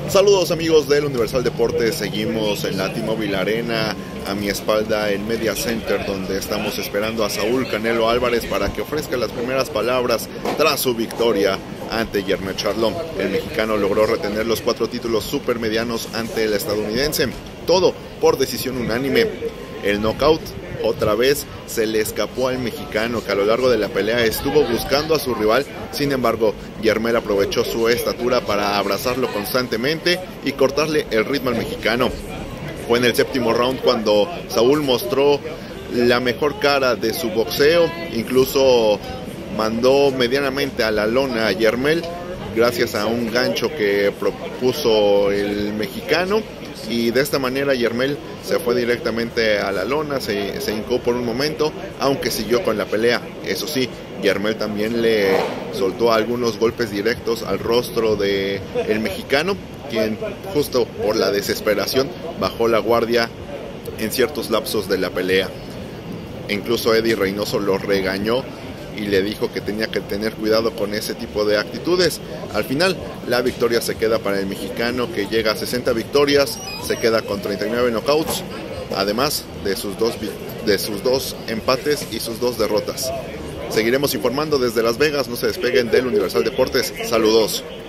Saludos amigos del Universal Deportes, seguimos en la T-Mobile Arena, a mi espalda el Media Center, donde estamos esperando a Saúl Canelo Álvarez para que ofrezca las primeras palabras tras su victoria ante Jermell Charlo. El mexicano logró retener los 4 títulos supermedianos ante el estadounidense, todo por decisión unánime. El knockout otra vez se le escapó al mexicano, que a lo largo de la pelea estuvo buscando a su rival. Sin embargo, Jermell aprovechó su estatura para abrazarlo constantemente y cortarle el ritmo al mexicano. Fue en el séptimo round cuando Saúl mostró la mejor cara de su boxeo, incluso mandó medianamente a la lona a Jermell gracias a un gancho que propuso el mexicano. Y de esta manera Jermell se fue directamente a la lona, se hincó por un momento, aunque siguió con la pelea. Eso sí, Jermell también le soltó algunos golpes directos al rostro del mexicano, quien justo por la desesperación bajó la guardia en ciertos lapsos de la pelea. Incluso Eddie Reynoso lo regañó y le dijo que tenía que tener cuidado con ese tipo de actitudes. Al final, la victoria se queda para el mexicano, que llega a 60 victorias, se queda con 39 knockouts, además de sus dos empates y sus 2 derrotas. Seguiremos informando desde Las Vegas, no se despeguen del Universal Deportes. Saludos.